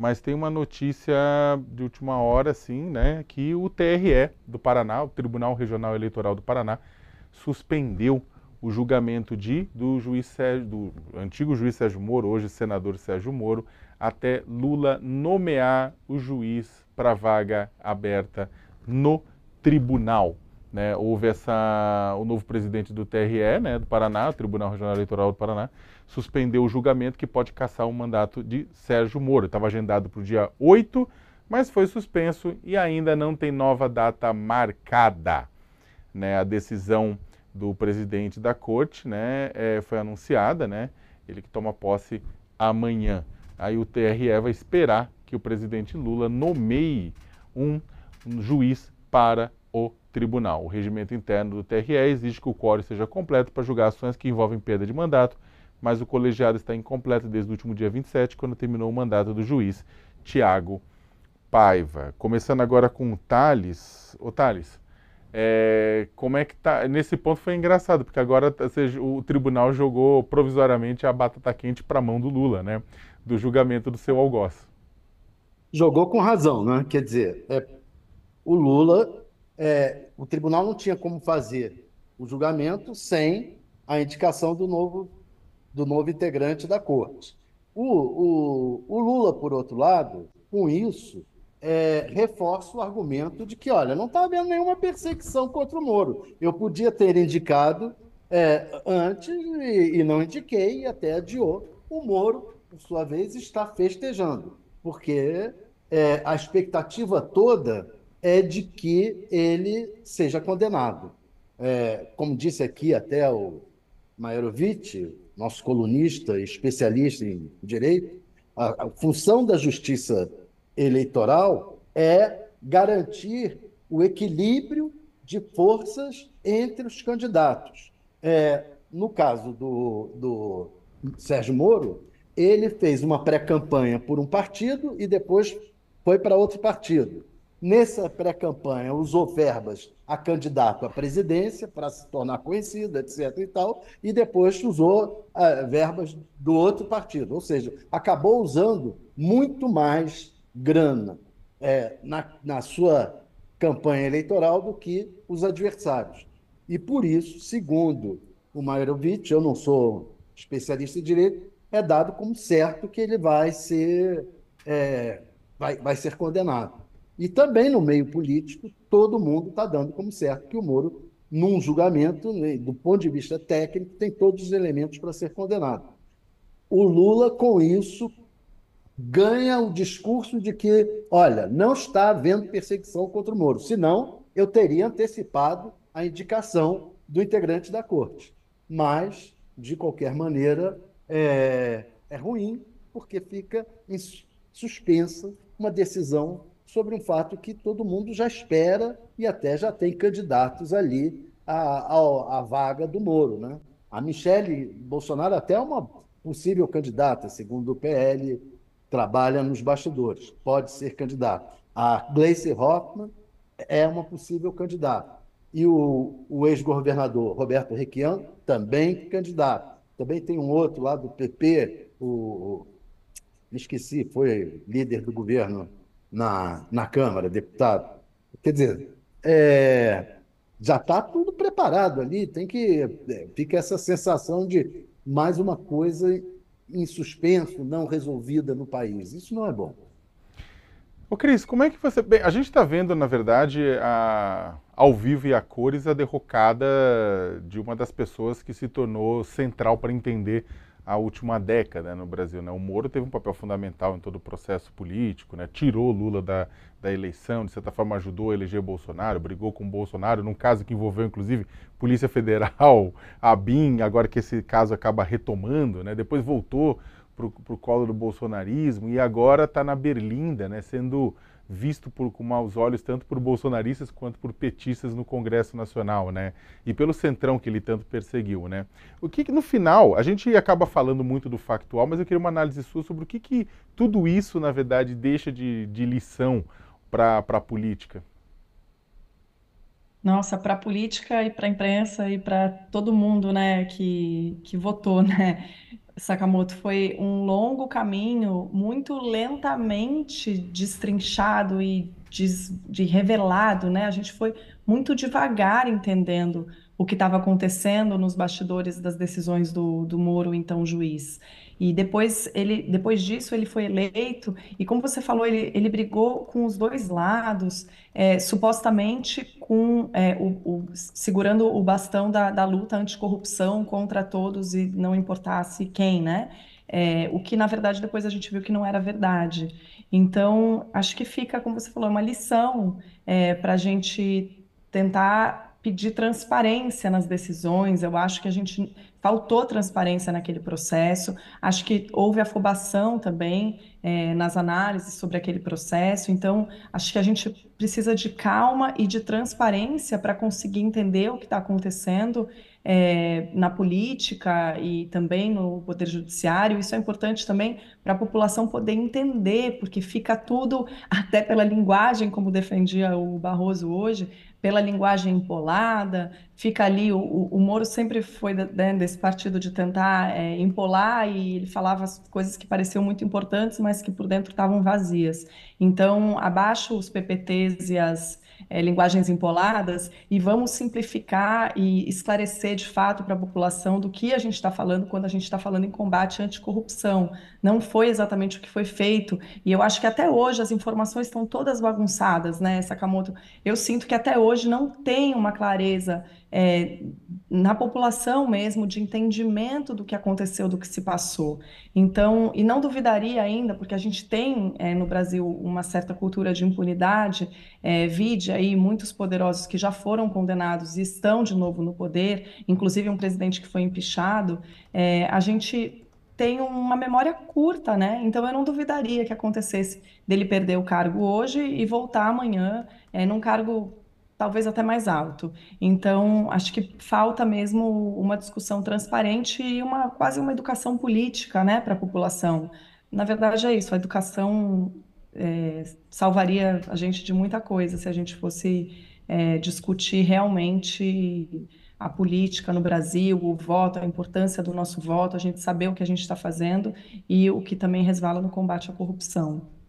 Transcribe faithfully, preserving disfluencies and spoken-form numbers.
mas tem uma notícia de última hora, sim, né, que o T R E do Paraná, o Tribunal Regional Eleitoral do Paraná, suspendeu o julgamento de, do, juiz Sérgio, do antigo juiz Sérgio Moro, hoje senador Sérgio Moro, até Lula nomear o juiz para a vaga aberta no tribunal. Né? Houve essa, o novo presidente do T R E, né, do Paraná, o Tribunal Regional Eleitoral do Paraná, suspendeu o julgamento que pode cassar o mandato de Sérgio Moro. Estava agendado para o dia oito, mas foi suspenso e ainda não tem nova data marcada. Né? A decisão do presidente da corte, né, é, foi anunciada, né, ele que toma posse amanhã. Aí o T R E vai esperar que o presidente Lula nomeie um, um juiz para o tribunal. O regimento interno do T R E exige que o quórum seja completo para julgar ações que envolvem perda de mandato, mas o colegiado está incompleto desde o último dia vinte e sete, quando terminou o mandato do juiz Tiago Paiva. Começando agora com o Thales. Ô Thales, É, como é que tá? Nesse ponto foi engraçado, porque agora seja, o tribunal jogou provisoriamente a batata quente para a mão do Lula, né? Do julgamento do seu algoz. Jogou com razão, né? Quer dizer, é, o Lula, é, o tribunal não tinha como fazer o julgamento sem a indicação do novo, do novo integrante da corte. O, o, o Lula, por outro lado, com isso, é, reforça o argumento de que, olha, não está havendo nenhuma perseguição contra o Moro. Eu podia ter indicado é, antes e, e não indiquei, e até adiou. O Moro, por sua vez, está festejando, porque é, a expectativa toda é de que ele seja condenado. É, como disse aqui até o Maierovitch, nosso colunista e especialista em direito, a, a função da justiça eleitoral é garantir o equilíbrio de forças entre os candidatos. É, no caso do, do Sérgio Moro, ele fez uma pré-campanha por um partido e depois foi para outro partido. Nessa pré-campanha, usou verbas a candidato à presidência para se tornar conhecido, etc. e tal, e depois usou uh, verbas do outro partido. Ou seja, acabou usando muito mais grana é, na, na sua campanha eleitoral do que os adversários. E por isso, segundo o Maierovitch, eu não sou especialista em direito, é dado como certo que ele vai ser, é, vai, vai ser condenado. E também no meio político, todo mundo está dando como certo que o Moro, num julgamento, né, do ponto de vista técnico, tem todos os elementos para ser condenado. O Lula, com isso, ganha o discurso de que, olha, não está havendo perseguição contra o Moro, senão eu teria antecipado a indicação do integrante da corte. Mas, de qualquer maneira, é, é ruim, porque fica em suspensa uma decisão sobre um fato que todo mundo já espera e até já tem candidatos ali à, à, à vaga do Moro, né? A Michele Bolsonaro até é uma possível candidata, segundo o P L, trabalha nos bastidores, pode ser candidato. A Gleice Hoffmann é uma possível candidata. E o, o ex-governador Roberto Requião também candidato. Também tem um outro lá do P P, o, me esqueci, foi líder do governo na, na Câmara, deputado. Quer dizer, é, já está tudo preparado ali, tem que. É, fica essa sensação de mais uma coisa em suspenso, não resolvida no país. Isso não é bom. Ô Cris, como é que você... Bem, a gente está vendo, na verdade, a... ao vivo e a cores, a derrocada de uma das pessoas que se tornou central para entender a última década no Brasil. Né? O Moro teve um papel fundamental em todo o processo político, né? Tirou Lula da, da eleição, de certa forma ajudou a eleger Bolsonaro, brigou com o Bolsonaro, num caso que envolveu, inclusive, Polícia Federal, a BIM, agora que esse caso acaba retomando, né? Depois voltou para o colo do bolsonarismo e agora está na berlinda, né, sendo visto por, com maus olhos tanto por bolsonaristas quanto por petistas no Congresso Nacional, né, e pelo centrão que ele tanto perseguiu, né. O que, que no final, a gente acaba falando muito do factual, mas eu queria uma análise sua sobre o que, que tudo isso, na verdade, deixa de, de lição para a política. Nossa, para a política e para a imprensa e para todo mundo, né, que, que votou, né, Sakamoto, foi um longo caminho, muito lentamente destrinchado e des, de revelado, né? A gente foi muito devagar entendendo o que estava acontecendo nos bastidores das decisões do, do Moro, então juiz. E depois ele, depois disso ele foi eleito e, como você falou, ele, ele brigou com os dois lados, é, supostamente com é, o, o- segurando o bastão da, da luta anticorrupção contra todos e não importasse quem, né? É, o que, na verdade, depois a gente viu que não era verdade. Então, acho que fica, como você falou, uma lição para a gente tentar pedir transparência nas decisões. Eu acho que a gente faltou transparência naquele processo. Acho que houve afobação também, é, nas análises sobre aquele processo. Então, acho que a gente precisa de calma e de transparência para conseguir entender o que está acontecendo, é, na política e também no Poder Judiciário. Isso é importante também para a população poder entender, porque fica tudo, até pela linguagem, como defendia o Barroso hoje, pela linguagem empolada, fica ali. O, o, o Moro sempre foi da- né, desse partido de tentar, é, empolar, e ele falava as coisas que pareciam muito importantes, mas que por dentro estavam vazias. Então, abaixo os P P Ts e as eh, linguagens empoladas, e vamos simplificar e esclarecer de fato para a população do que a gente está falando quando a gente está falando em combate à anticorrupção. Não foi exatamente o que foi feito, e eu acho que até hoje as informações estão todas bagunçadas, né, Sakamoto? Eu sinto que até hoje não tem uma clareza, eh, na população mesmo, de entendimento do que aconteceu, do que se passou. Então, e não duvidaria ainda, porque a gente tem, eh, no Brasil, uma certa cultura de impunidade, é, vide aí muitos poderosos que já foram condenados e estão de novo no poder, inclusive um presidente que foi empichado. É, a gente tem uma memória curta, né? Então eu não duvidaria que acontecesse dele perder o cargo hoje e voltar amanhã, é, num cargo talvez até mais alto. Então, acho que falta mesmo uma discussão transparente e uma quase uma educação política, né, para a população. Na verdade, é isso, a educação, é, salvaria a gente de muita coisa se a gente fosse, é, discutir realmente a política no Brasil, o voto, a importância do nosso voto, a gente saber o que a gente está fazendo e o que também resvala no combate à corrupção.